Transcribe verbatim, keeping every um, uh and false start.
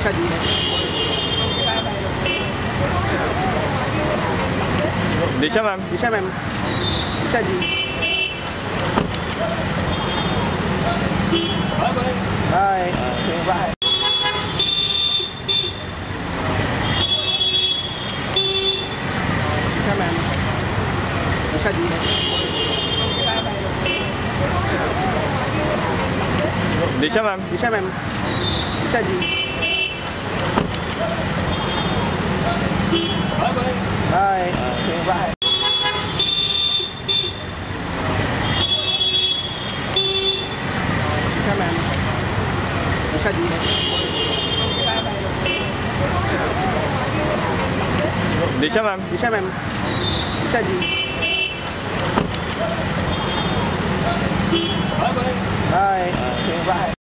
Bisa di. Bisa ma'am. Bisa ma'am. Bisa di. Bye. Okay, bye. Bisa ma'am. Bisa di. Bisa ma'am. Bisa ma'am. Bisa di. Bye. Okay, bye. Bisa ma'am. Bisa di. Bisa ma'am. Bisa ma'am. Bisa di. Bye. Okay, bye.